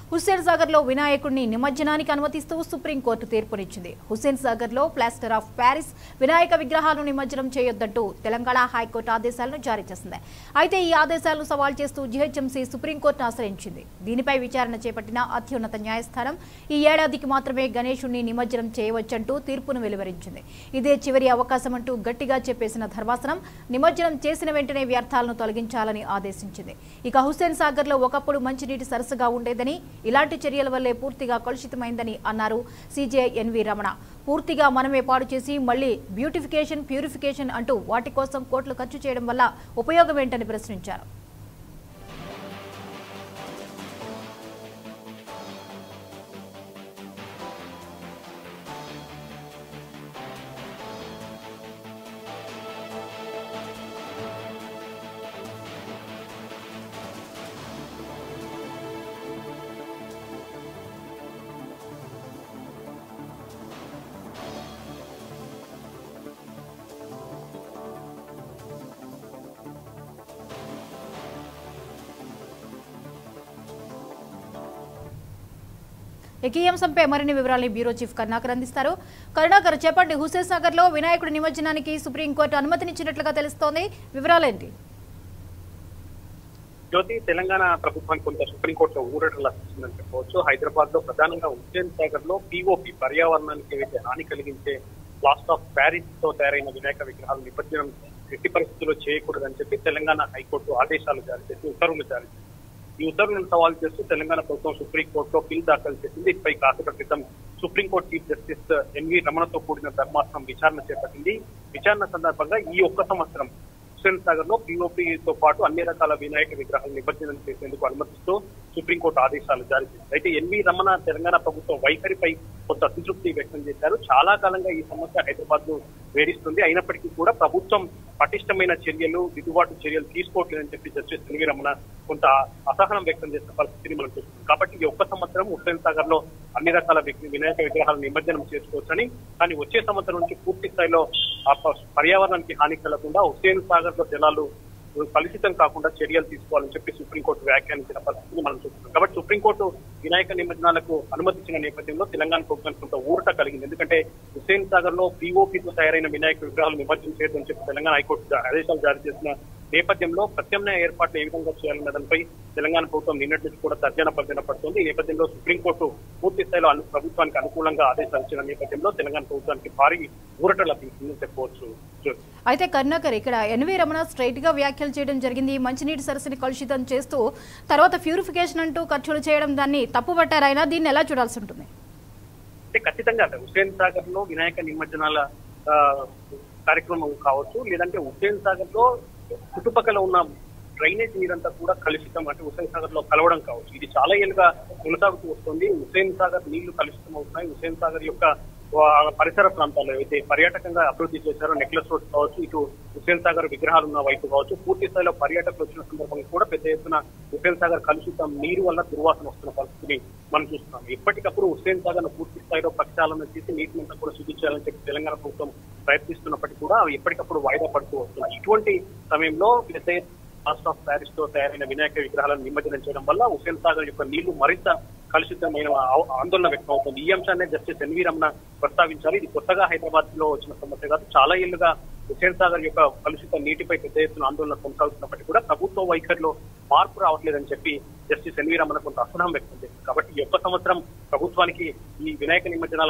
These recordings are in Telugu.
హుస్సేన్ సాగర్ లో వినాయకుడిని నిమజ్జనానికి అనుమతిస్తూ సుప్రీంకోర్టు తీర్పునిచ్చింది. హుస్సేన్ సాగర్ లో ప్లాస్టర్ ఆఫ్ ప్యారిస్ వినాయక విగ్రహాలను నిమజ్జనం చేయొద్దంటూ తెలంగాణ హైకోర్టు ఆదేశాలను జారీ చేసింది. అయితే ఈ ఆదేశాలను సవాల్ చేస్తూ జీహెచ్ఎంసీ సుప్రీంకోర్టును ఆశ్రయించింది. దీనిపై విచారణ చేపట్టిన అత్యున్నత న్యాయస్థానం ఈ ఏడాదికి మాత్రమే గణేశుడిని నిమజ్జనం చేయవచ్చంటూ తీర్పును వెలువరించింది. ఇదే చివరి అవకాశం అంటూ గట్టిగా చెప్పేసిన ధర్మాసనం నిమజ్జనం చేసిన వెంటనే వ్యర్థాలను తొలగించాలని ఆదేశించింది. ఇక హుస్సేన్ సాగర్ లో ఒకప్పుడు మంచినీటి సరస్సుగా ఉండేదని, ఇలాంటి చర్యల వల్లే పూర్తిగా కలుషితమైందని అన్నారు సీజే ఎన్వి రమణ. పూర్తిగా మనమే పాడు చేసి మళ్లీ బ్యూటిఫికేషన్, ప్యూరిఫికేషన్ అంటూ వాటి కోసం కోట్లు ఖర్చు చేయడం వల్ల ఉపయోగం ఏంటని ప్రశ్నించారు. ఈ అంశంపై మరిన్ని వివరాలను బ్యూరో చీఫ్ కరుణాకర్ అందిస్తారు. కరుణాకర్, చెప్పండి. హుస్సేన్ సాగర్ లో వినాయకుడి నిమజ్జనానికి సుప్రీంకోర్టు అనుమతినిచ్చినట్లుగా తెలుస్తోంది, వివరాలేంటి? జ్యోతి, తెలంగాణ ప్రభుత్వానికి కొంత సుప్రీంకోర్టులో ఊరటలు లభిస్తుందని చెప్పవచ్చు. హైదరాబాద్ లో ప్రధానంగా హుస్సేన్ సాగర్ లో పీఓపీ పర్యావరణానికి ఏవైతే హాని కలిగించే ప్లాస్టర్ ఆఫ్ ప్యారిస్ తో తయారైన వినాయక విగ్రహాలు నిమజ్జనం ఎట్టి పరిస్థితుల్లో చేయకూడదని చెప్పి తెలంగాణ హైకోర్టు ఆదేశాలు జారీ చేసి ఉత్తర్వులు జారీ చేసింది. ఈ ఉత్తర్వులను సవాల్ చేస్తూ తెలంగాణ ప్రభుత్వం సుప్రీంకోర్టులో పిల్ దాఖలు చేసింది. దీనిపై కాసేపటి క్రితం సుప్రీంకోర్టు చీఫ్ జస్టిస్ ఎన్వి రమణతో కూడిన ధర్మాసనం విచారణ చేపట్టింది. విచారణ సందర్భంగా ఈ ఒక్క సంవత్సరం హుస్సేన్ సాగర్ లో పీఓపీతో పాటు అన్ని రకాల వినాయక విగ్రహాలు నిమజ్జనం చేసేందుకు అనుమతిస్తూ సుప్రీంకోర్టు ఆదేశాలు జారీ చేసింది. అయితే ఎన్వి రమణ తెలంగాణ ప్రభుత్వం వైఖరిపై కొంత అసంతృప్తి వ్యక్తం చేశారు. చాలా కాలంగా ఈ సమస్య హైదరాబాద్ ను వేధిస్తుంది. అయినప్పటికీ కూడా ప్రభుత్వం పటిష్టమైన చర్యలు, దిద్దుబాటు చర్యలు తీసుకోవట్లేదని చెప్పి జస్టిస్ ఎన్వి రమణ కొంత అసహనం వ్యక్తం చేసిన పరిస్థితిని మనం చూస్తున్నాం. కాబట్టి ఈ ఒక్క సంవత్సరం హుస్సేన్ సాగర్ లో అన్ని రకాల వినాయక విగ్రహాలను నిమజ్జనం చేసుకోవచ్చని, కానీ వచ్చే సంవత్సరం నుంచి పూర్తి స్థాయిలో పర్యావరణానికి హాని కలగకుండా హుస్సేన్ సాగర్ లో జలాలు కలుషితం కాకుండా చర్యలు తీసుకోవాలని చెప్పి సుప్రీంకోర్టు వ్యాఖ్యానించిన పరిస్థితిని మనం చూస్తున్నాం. కాబట్టి సుప్రీంకోర్టు వినాయక నిమజ్జనాలకు అనుమతించిన నేపథ్యంలో తెలంగాణ ప్రభుత్వానికి కొంత ఊరట కలిగింది. ఎందుకంటే హుస్సేన్ సాగర్ లో పీఓపీతో తయారైన వినాయక విగ్రహాలు నిమజ్జనం చేయొద్దని చెప్పి తెలంగాణ హైకోర్టు ఆదేశాలు జారీ చేసిన నేపథ్యంలో ప్రత్యామ్నాయ ఏర్పాట్లు ఏ విధంగా చేయాలన్న దానిపై తెలంగాణ ప్రభుత్వం నిన్నటి నుంచి కూడా తర్జన భర్జన పడుతుంది. ఈ నేపథ్యంలో సుప్రీంకోర్టు పూర్తి స్థాయిలో ప్రభుత్వానికి అనుకూలంగా ఆదేశాలు ఇచ్చిన నేపథ్యంలో తెలంగాణ ప్రభుత్వానికి భారీ ఊరట లభించిందని చెప్పవచ్చు. అయితే కరుణాకర్, ఇక్కడ ఎన్వి రమణ స్ట్రైట్ గా వ్యాఖ్యలు చేయడం జరిగింది. మంచినీటి సరస్సుని కలుషితం చేస్తూ తర్వాత ప్యూరిఫికేషన్ అంటూ ఖర్చులు చేయడం, దాన్ని తప్పుపట్టారైనా దీన్ని ఎలా చూడాల్సి ఉంటుంది? అంటే ఖచ్చితంగా హుస్సేన్ సాగర్ లో వినాయక నిమజ్జనాల కార్యక్రమం కావచ్చు, లేదంటే హుస్సేన్ సాగర్ లో చుట్టుపక్కల ఉన్న డ్రైనేజ్ నీరంతా కూడా కలుషితం, అంటే హుస్సేన్ సాగర్ లో కలవడం కావచ్చు. ఇది చాలా ఏళ్ళుగా కొనసాగుతూ వస్తుంది. హుస్సేన్ సాగర్ నీళ్లు కలుషితం అవుతున్నాయి. హుస్సేన్ సాగర్ యొక్క పరిసర ప్రాంతాల్లో అయితే పర్యాటకంగా అభివృద్ధి చేశారో నెక్లెస్ రోడ్ కావచ్చు, ఇటు హుస్సేన్ సాగర్ విగ్రహాలు ఉన్న వైపు కావచ్చు, పూర్తి స్థాయిలో పర్యాటకులు వచ్చిన సందర్భంగా కూడా పెద్ద ఎత్తున హుస్సేన్ సాగర్ కలుషితం నీరు వల్ల దుర్వాసన వస్తున్న పరిస్థితిని మనం చూస్తున్నాం. ఎప్పటికప్పుడు హుస్సేన్ సాగర్ ను పూర్తి స్థాయిలో ప్రక్షాళన చేసి నీటిని కూడా శుద్ధి చేయాలని చెప్పి తెలంగాణ ప్రభుత్వం ప్రయత్నిస్తున్నప్పటికీ కూడా అవి ఎప్పటికప్పుడు వాయిదా పడుతూ వస్తున్నాయి. ఇటువంటి సమయంలో పెద్ద ప్లాస్టర్ ఆఫ్ ప్యారిస్ తో తయారైన వినాయక విగ్రహాలను నిమజ్జనం చేయడం వల్ల హుస్సేన్ సాగర్ యొక్క నీళ్లు మరింత కలుషితమైన ఆందోళన వ్యక్తం అవుతుంది. ఈ అంశాన్ని జస్టిస్ ఎన్వి రమణ ప్రస్తావించారు. ఇది కొత్తగా హైదరాబాద్ లో వచ్చిన సమస్య కాదు. చాలా ఏళ్లుగా హుస్సేన్ సాగర్ యొక్క కలుషిత నీటిపై పెద్ద ఎత్తున ఆందోళన కొనసాగుతున్నప్పటికీ కూడా ప్రభుత్వ వైఖరిలో మార్పు రావట్లేదని చెప్పి జస్టిస్ ఎన్వి రమణ కొంత అసహనం వ్యక్తం చేసింది. కాబట్టి ఈ ఒక్క సంవత్సరం ప్రభుత్వానికి ఈ వినాయక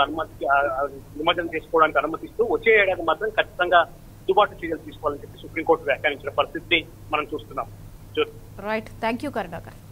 నిమజ్జనం చేసుకోవడానికి అనుమతిస్తూ వచ్చే ఏడాది మాత్రం ఖచ్చితంగా దిద్దుబాటు చర్యలు తీసుకోవాలని చెప్పి సుప్రీంకోర్టు వ్యాఖ్యానించిన పరిస్థితిని మనం చూస్తున్నాం. Right, thank you Karunakar.